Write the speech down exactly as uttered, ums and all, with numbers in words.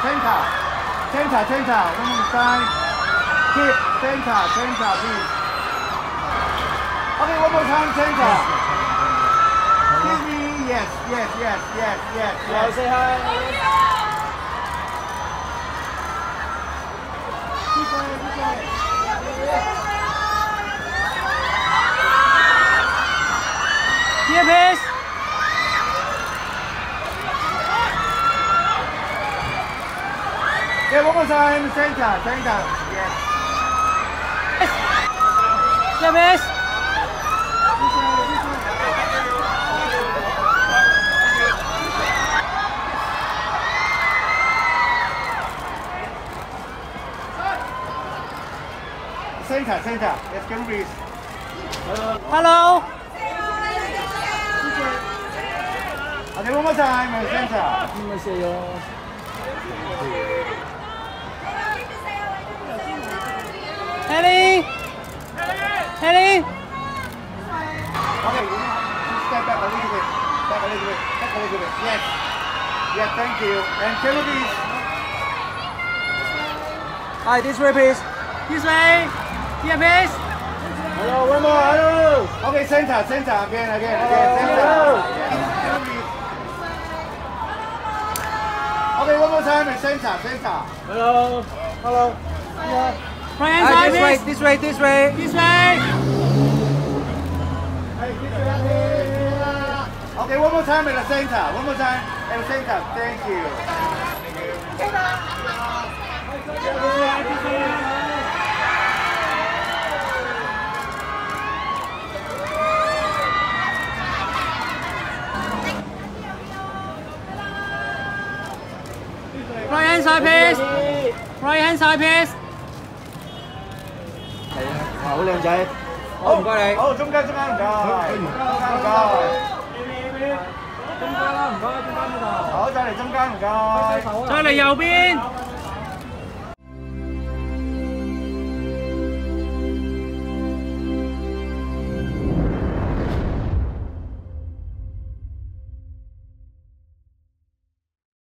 center, center, center. One more time. Keep center, center, please. Okay, one more time, center. Give me yes, yes, yes, yes, yes, yes. Say hi. Keep going, keep going. Here, please. Yeah, one more time, center, center. Yes. Here, please. Center, center. Yes, can breathe. Hello. Okay, one more time, center. 안녕하세요. Ellie. Ellie. Okay, you need to step back a little bit. Back a little bit. Back a little bit. Yes. Yes, thank you. And Kennedy. Hi, this way, please. This way. Here, please. Hello, one more. Hello. Okay, center, center. Again, again, again. Center. Kennedy. Okay, one more time and center, center. Hello. Hello. Yeah. Right hand side, this way, this way, this way. This way. Hey, this way. Okay, one more time at the center. One more time at the center. Thank you. Right hand side, please. Right hand side, please. 好靚仔，好唔該你。 好，中間中間唔該，中間唔該。 中間啦，唔該，中間呢度。 好，再嚟中間唔該。 再嚟右邊。